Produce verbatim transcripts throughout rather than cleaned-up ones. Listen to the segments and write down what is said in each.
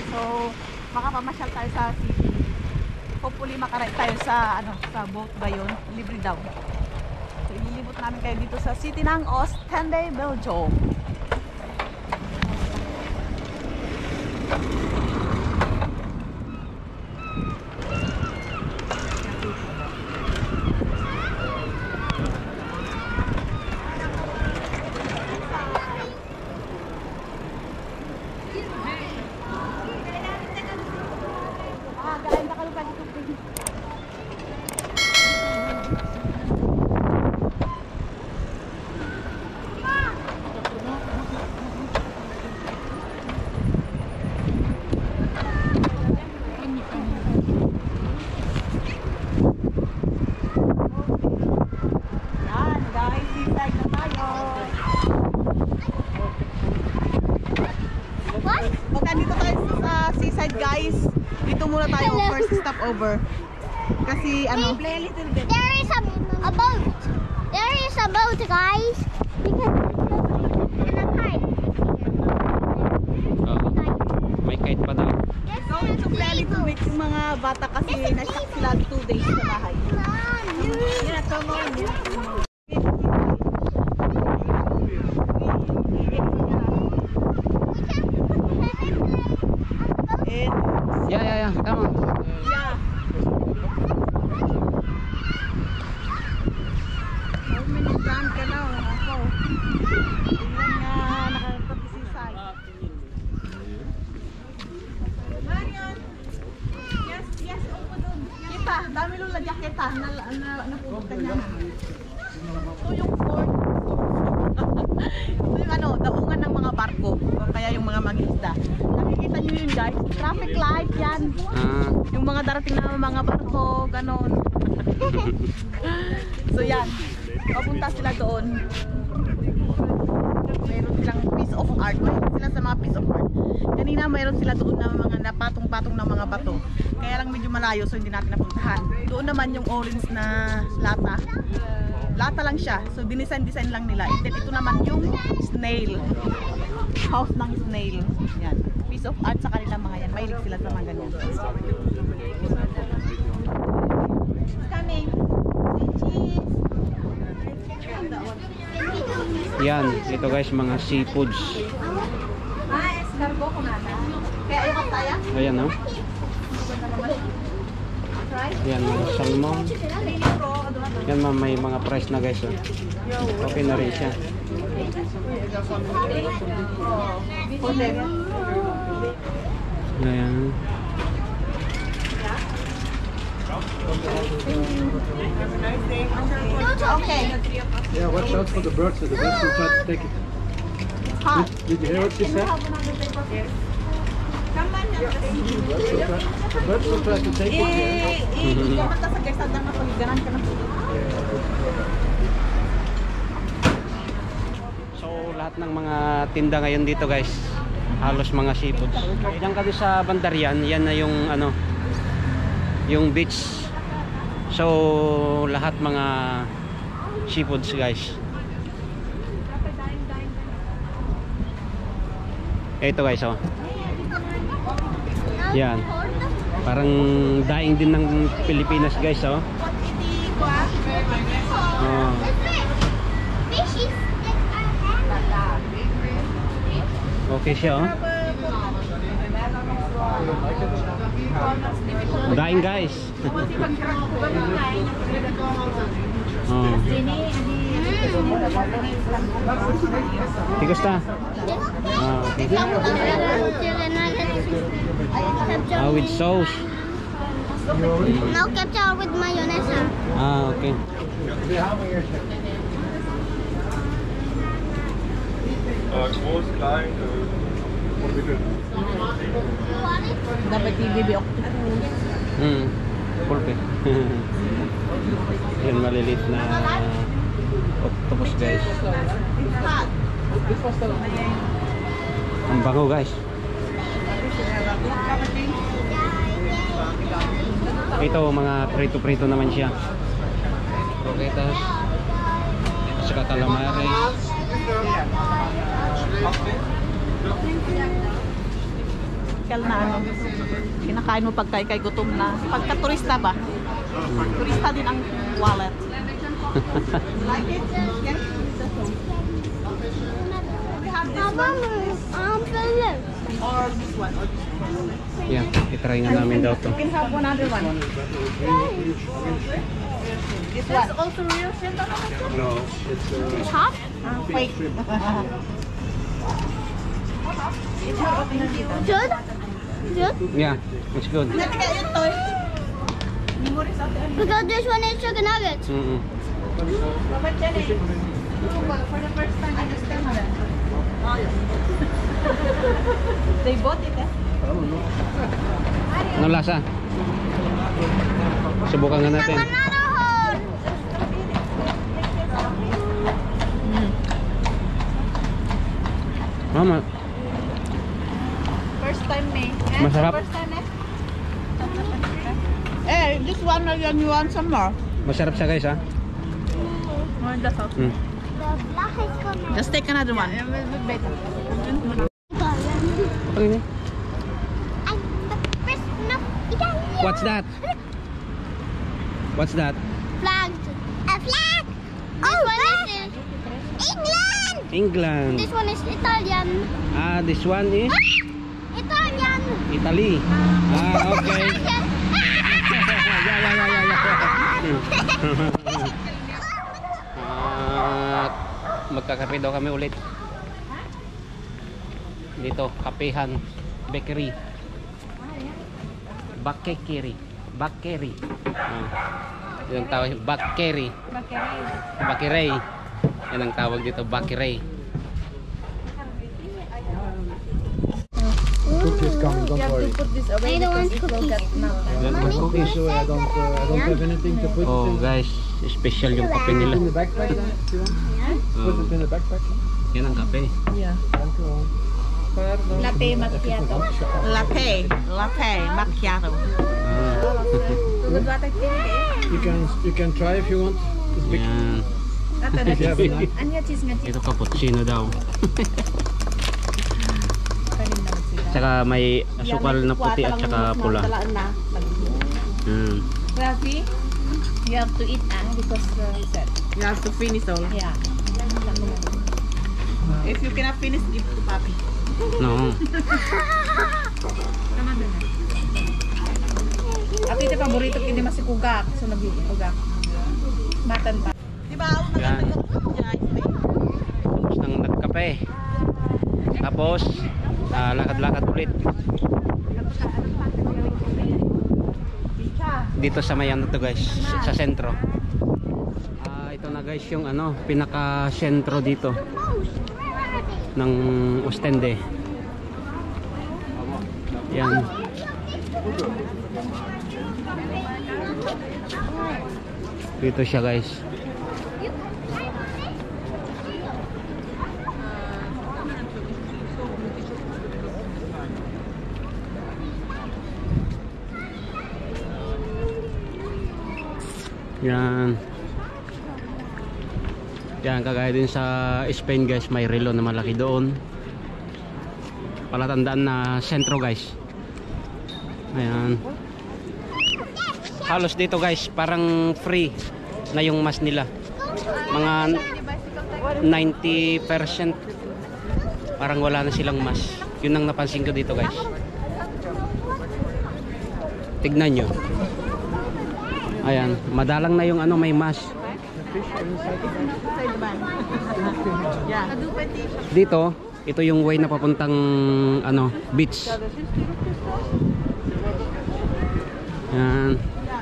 So, makapamasyal tayo sa city. Hopefully makaride tayo sa ano, sa boat ba yun? Libre daw. So, ililibot namin kayo dito sa city ng Oostende, Belgium. Muna tayo first stop over kasi ano there is a, a boat there is a boat guys because and a kite oh, may kite pa daw. Going to Pleli two weeks yung mga bata kasi na-shock sila two days sa bahay. Yeah, come on. Yeah, yeah, yeah. Come on. Yeah. How many times ka na? Ako. Tingnan nga, nakapag-isisay. Marion! Yes, yes, upo dun. Kita, dami lula jaketa na, na, napulog ka niya. Ito yung port. Ito yung ano, daungan ng mga barko. O kaya yung mga mangisda. Nakikita nyo yun guys, traffic light yan. Ah. Yung mga darating na mga barko, ganon. So yan, papunta sila doon. Mayroon silang piece of art. Mayroon sila sa mga piece of art. Kanina mayroon sila doon na mga napatong-patong na mga bato. Kaya lang medyo malayo so hindi natin napuntahan. Doon naman yung orange na lata. Lata lang siya. So dinisign-design lang nila. And then ito naman yung snail. House ng snail. Yan. Piece of art sa kanila mga yan. Mahilig sila sa mga ganyan. Coming. Cheese. Yan, ito guys mga seafoods. Ah, escargot ko nana. Kaya ayaw ka tayo? Ayan no. Yan mga salmon. Yan ma'am, may mga price na guys. Oh. Okay na rin siya. Ayan. Okay. Yeah, watch out for the birds. So the birds will try to take it. Hot. Did, did you hear what she said? The birds will try to take it. So lahat ng mga tinda ngayon dito guys, halos mga seafoods. Diyan kasi sa Bandarian, yan na yung ano, yung beach. So lahat mga seafoods guys. Ito guys oh. Yan. Parang daing din ng Pilipinas guys oh. Oh. Okay siya oh. Daing guys. Oh. Tigas ta. Ah, okay. Ah, with sauce. No ketchup with mayonnaise. Ah, okay. Groß, klein, Dapat T V B octopus. Hmm. Pulpe. Yan malilit na octopus guys. Ang bango guys. Ito mga prito-prito naman siya. Croquetas. At saka calamares. typical na ano, kinakain mo pagka ikay gutom na. Pagka turista ba? Turista din ang wallet. Like it? Yes. We have this Papa, one I'm blue. or this one. Or this one. Yan, itry nga namin daw to. You can have one other one. This one. Also real shit. No, it's uh, Top? Ah, fake. Good? Good? Yeah, it's good. Nanti kayak yung toy. Memories of the Because this one is chicken nuggets. Mm-mm. Robert Jenny. For the first time, I just came here. Oh, yeah. They bought it, eh? Ano lasa? Subukan nga natin. Another hole. Mama, First time, eh? eh? Masarap. First time, eh? Eh, this one, again, you want some more? masarap siya guys ha. Oh, that's all. Mm. The black is coming. Just take another one. Okay. And the first enough Italy. What's that? What's that? Flag. A flag. This one is England. England. This one is Italian. Ah, this one is Italian. Italy. Ah, okay. Italian. Ya, ya, ya, ya, ya. At magkakape daw kami ulit. Dito, kapehan, bakery. Bakekiri. Bakeri. Ah. Yan ang tawag, Bakeri. Bakirey. Yan ang tawag dito, Bakirey. cookies coming. Don't worry. I don't want cookies. The cookies, so I don't, uh, I don't have anything to put Oh, in, guys, special yung kape nila. in the backpack. Then, if you want. Put Oh, it in the backpack. yan ang kape. Yeah. Thank you. Latte macchiato. Latte. Latte macchiato. Ah. You can you can try if you want. It's big. Yan. If you have enough. Ito cappuccino daw. Tsaka may asukal na puti at tsaka pula. Hmm. Rafi, you have to eat ah because uh, that. You have to finish all. Yeah. If you cannot finish, give to papi. No. At ito paborito kini masih kugak, so nagkugak. Matan pa. Diba ako Yan. nagkakaroon Tapos nang nagkape. Tapos ah, lakad-lakad ulit. Dito sa may ano to guys, sa sentro. Ah, ito na guys yung ano, pinaka sentro dito ng Ostende. Yan. Dito siya guys. Yan. Yan, kagaya din sa Spain guys, may relo na malaki doon. Palatandaan na sentro guys. Ayan. Halos dito guys, parang free na yung mas nila. Mga ninety percent parang wala na silang mas. Yun ang napansin ko dito guys. Tignan nyo. Ayan, madalang na yung ano, may mas. Yeah. Dito, ito yung way na papuntang ano, beach. Yan.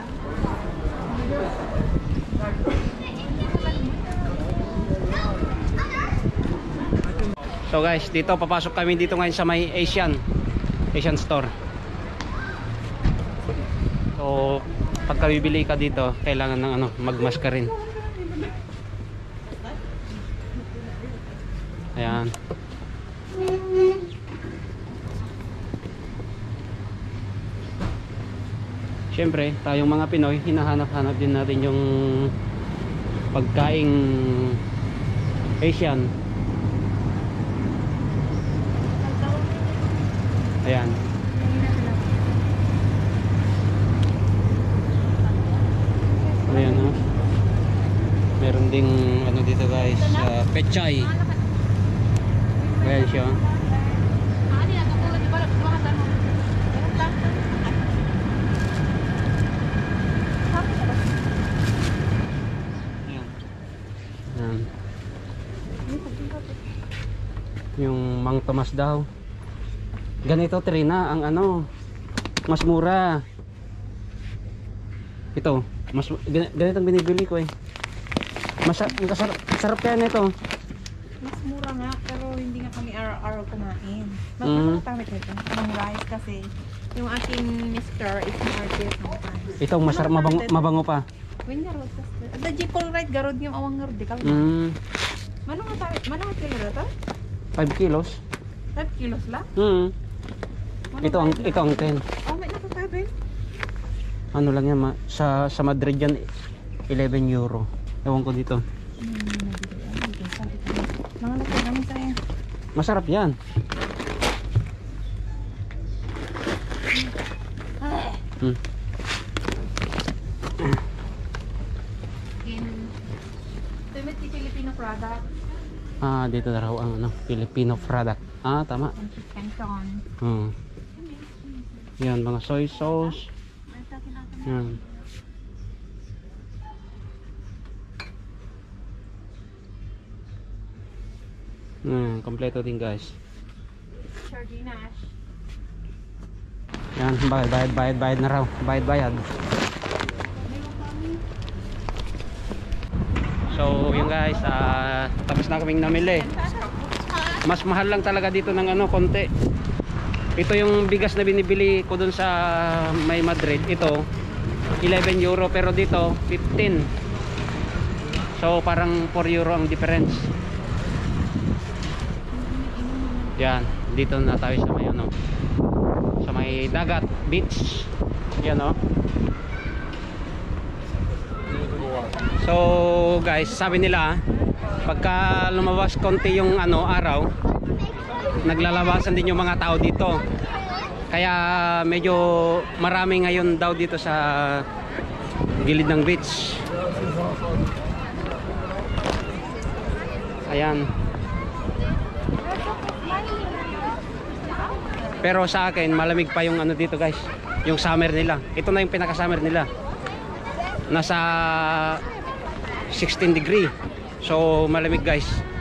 So guys, dito papasok kami dito ngayon sa may Asian Asian store. So pagka bibili ka dito, kailangan ng ano, magmask ka rin. Ayan. Siyempre, tayong mga Pinoy, hinahanap-hanap din natin yung pagkaing Asian. Ayan. Meron ding ano dito guys, uh, pechay. Ayan siya. Ayan. Yung Mang Tomas daw. Ganito Trina ang ano, mas mura. Ito, mas gan- ganito ang binibili ko eh. Masarap, masarap, masarap kaya nito. Mas mura nga, pero hindi nga kami araw-araw kumain. Mas Mm. mm. tamit nito. Ang rice kasi yung aking mister is market sometimes. Ito masarap, mabango, mabango pa. When garod kasi. The jipol right garod yung awang garod. Di ka Mm, Manong nga tamit, manong nga kilo to? five kilos. five kilos lang? Mm. Manong Ito ang five ito ang ten. Oh, may nakakabin. Ano lang yan, ma- sa sa Madrid yan eleven euro. Ewan ko dito. Mga lakay kami sa'yo. Masarap yan. Hmm. In Timothy Filipino product. Ah, dito na raw ang ano, Filipino product. Ah, tama. And chicken. Hmm. Yan, mga soy sauce. Yan. Hmm, kompleto din guys. Sardinas. Yan, bayad, bayad, bayad, bayad na raw. Bayad, bayad. So, yun guys, ah, tapos na kaming namili. Mas mahal lang talaga dito ng ano, konti. Ito yung bigas na binibili ko dun sa May Madrid. Ito, eleven euro, pero dito, fifteen. So, parang four euro ang difference. Yan, dito na tayo sa may ano, sa may dagat, beach. Yan oh. So guys, sabi nila pagka lumabas konti yung ano araw, naglalabasan din yung mga tao dito. Kaya medyo marami ngayon daw dito sa gilid ng beach. Ayan. Pero sa akin malamig pa yung ano dito guys, yung summer nila. Ito na yung pinaka summer nila. Nasa sixteen degree. So malamig guys.